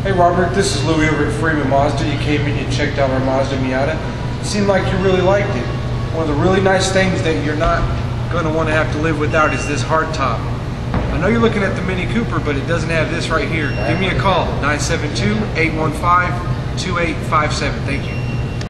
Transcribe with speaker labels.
Speaker 1: Hey Robert, this is Louie over at Freeman Mazda. You came in, you checked out our Mazda Miata. It seemed like you really liked it. One of the really nice things that you're not going to want to have to live without is this hardtop. I know you're looking at the Mini Cooper, but it doesn't have this right here. Give me a call, 972-815-2857. Thank you.